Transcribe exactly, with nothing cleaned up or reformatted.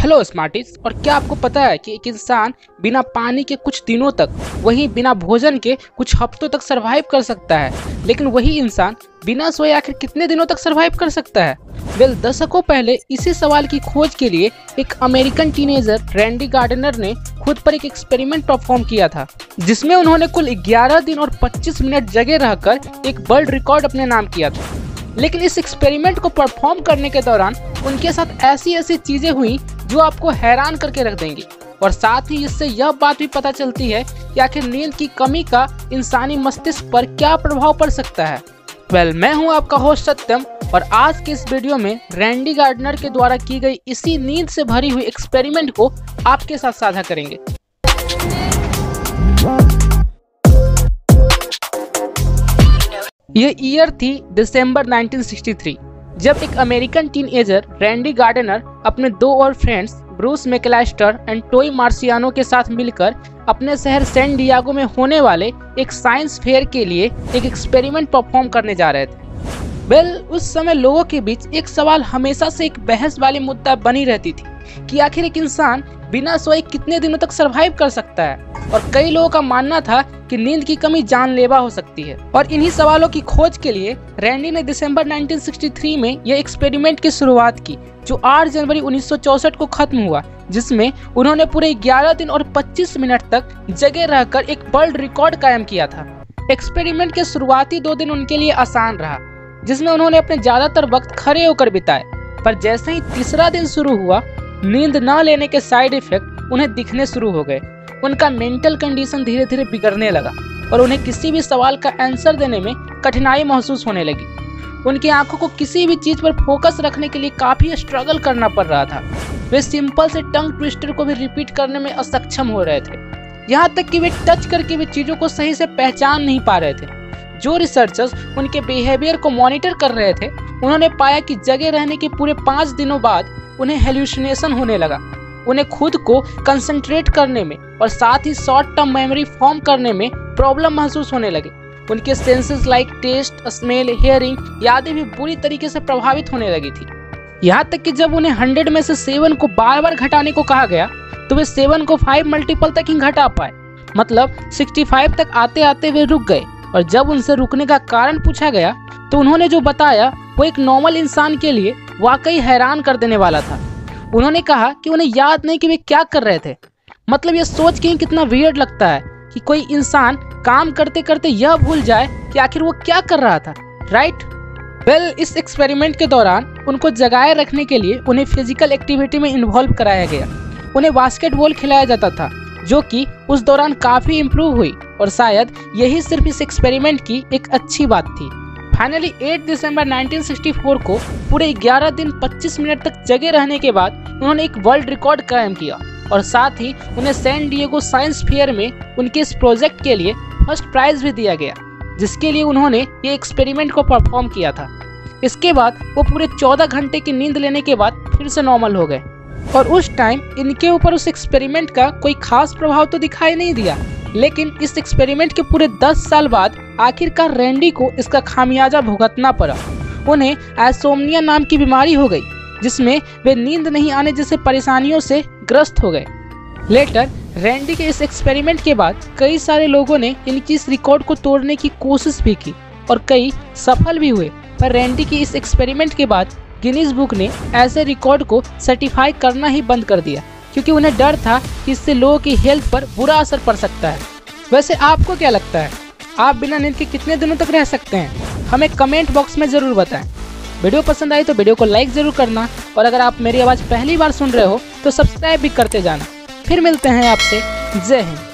Hello स्मार्टिस, और क्या आपको पता है कि एक इंसान बिना पानी के कुछ दिनों तक, वहीं बिना भोजन के कुछ हफ्तों तक सरवाइव कर सकता है, लेकिन वही इंसान बिना सोए आखिर कितने दिनों तक सरवाइव कर सकता है? वेल, दशकों पहले इसी सवाल की खोज के लिए एक अमेरिकन टीनेजर रैंडी गार्डनर ने खुद पर एक एक्सपेरिमेंट परफॉर्म किया था, जिसमें उन्होंने कुल ग्यारह दिन और पच्चीस मिनट जगे रहकर एक वर्ल्ड रिकॉर्ड अपने नाम किया था। लेकिन इस एक्सपेरिमेंट को परफॉर्म करने के दौरान उनके साथ ऐसी ऐसी चीजें हुई जो आपको हैरान करके रख देंगी, और साथ ही इससे यह बात भी पता चलती है कि आखिर नींद की कमी का इंसानी मस्तिष्क पर क्या प्रभाव पड़ सकता है। वेल, मैं हूं आपका होस्ट सत्यम, और आज के इस वीडियो में रैंडी गार्डनर के द्वारा की गई इसी नींद से भरी हुई एक्सपेरिमेंट को आपके साथ साझा करेंगे। ये ईयर थी दिसंबर नाइनटीन सिक्सटी थ्री, जब एक अमेरिकन टीनएजर रैंडी गार्डनर अपने दो और friends Bruce McAllister and Toi Marciano के साथ मिलकर अपने शहर सैन डिएगो में होने वाले एक साइंस फेयर के लिए एक एक्सपेरिमेंट परफॉर्म करने जा रहे थे। वेल, उस समय लोगों के बीच एक सवाल हमेशा से एक बहस वाली मुद्दा बनी रहती थी कि आखिर एक इंसान बिना सोए कितने दिनों तक सरवाइव कर सकता है, और कई लोगों का मानना था कि नींद की कमी जानलेवा हो सकती है। और इन्हीं सवालों की खोज के लिए रैंडी ने दिसंबर नाइनटीन सिक्सटी थ्री में यह एक्सपेरिमेंट की शुरुआत की, जो आठ जनवरी उन्नीस सौ चौसठ को खत्म हुआ, जिसमें उन्होंने पूरे ग्यारह दिन और पच्चीस मिनट तक जगे रहकर एक वर्ल्ड रिकॉर्ड कायम किया था। एक्सपेरिमेंट के शुरुआती दो दिन उनके लिए आसान रहा, जिसमें उन्होंने अपने ज्यादातर वक्त खड़े होकर बिताए, पर जैसे ही तीसरा दिन शुरू हुआ, नींद न लेने के साइड इफेक्ट उन्हें दिखने शुरू हो गए। उनका मेंटल कंडीशन धीरे धीरे बिगड़ने लगा और उन्हें किसी भी सवाल का आंसर देने में कठिनाई महसूस होने लगी। उनकी आंखों को किसी भी चीज पर फोकस रखने के लिए काफी स्ट्रगल करना पड़ रहा था। वे सिंपल से टंग ट्विस्टर को भी रिपीट करने में असक्षम हो रहे थे, यहाँ तक कि वे टच करके भी चीजों को सही से पहचान नहीं पा रहे थे। जो रिसर्चर्स उनके बिहेवियर को मॉनिटर कर रहे थे, उन्होंने पाया कि जगे रहने के पूरे पाँच दिनों बाद उन्हें हेल्यूसिनेशन होने लगा। उन्हें खुद को कंसंट्रेट करने में और साथ ही शॉर्ट टर्म मेमोरी फॉर्म करने में प्रॉब्लम महसूस होने लगे। उनके senses like taste, smell, hearing यादें भी बुरी तरीके से प्रभावित होने लगी थी। यहाँ तक कि जब उन्हें हंड्रेड में से सेवन को बार बार घटाने को कहा गया, तो वे सेवन को फाइव मल्टीपल तक ही घटा पाए, मतलब सिक्सटी फाइव तक आते आते वे रुक गए। और जब उनसे रुकने का कारण पूछा गया, तो उन्होंने जो बताया वो एक नॉर्मल इंसान के लिए वाकई हैरान कर देने वाला था। उन्होंने कहा कि उन्हें याद नहीं कि वे क्या कर रहे थे। मतलब ये सोच के ही कितना वियर्ड लगता है कि कोई इंसान काम करते करते यह भूल जाए कि आखिर वो क्या कर रहा था, राइट? वेल, इस एक्सपेरिमेंट के दौरान उनको जगाए रखने के लिए उन्हें फिजिकल एक्टिविटी में इन्वॉल्व कराया गया। उन्हें बास्केटबॉल खिलाया जाता था, जो कि उस दौरान काफी इम्प्रूव हुई, और शायद यही सिर्फ इस एक्सपेरिमेंट की एक अच्छी बात थी। फाइनली आठ दिसंबर नाइनटीन सिक्सटी फोर को पूरे ग्यारह दिन पच्चीस मिनट तक जगे रहने के बाद उन्होंने एक वर्ल्ड रिकॉर्ड कायम किया, और साथ ही उन्हें सैन डिएगो साइंस फेयर में उनके इस प्रोजेक्ट के लिए फर्स्ट प्राइज भी दिया गया, जिसके लिए उन्होंने ये एक्सपेरिमेंट को परफॉर्म किया था। इसके बाद वो पूरे चौदह घंटे की नींद लेने के बाद फिर से नॉर्मल हो गए, और उस टाइम इनके ऊपर उस एक्सपेरिमेंट का कोई खास प्रभाव तो दिखाई नहीं दिया। लेकिन इस एक्सपेरिमेंट के पूरे दस साल बाद आखिरकार रैंडी को इसका खामियाजा भुगतना पड़ा। उन्हें इंसोम्निया नाम की बीमारी हो गई, जिसमें वे नींद नहीं आने जैसे परेशानियों से ग्रस्त हो गए। लेटर रैंडी के इस एक्सपेरिमेंट के बाद कई सारे लोगों ने इनकी इस रिकॉर्ड को तोड़ने की कोशिश भी की, और कई सफल भी हुए। पर रैंडी की इस एक्सपेरिमेंट के बाद गिनीज बुक ने ऐसे रिकॉर्ड को सर्टिफाई करना ही बंद कर दिया, क्योंकि उन्हें डर था कि इससे लोगों की हेल्थ पर बुरा असर पड़ सकता है। वैसे आपको क्या लगता है, आप बिना नींद के कितने दिनों तक रह सकते हैं? हमें कमेंट बॉक्स में जरूर बताएं। वीडियो पसंद आई तो वीडियो को लाइक जरूर करना, और अगर आप मेरी आवाज़ पहली बार सुन रहे हो तो सब्सक्राइब भी करते जाना। फिर मिलते हैं आपसे। जय हिंद।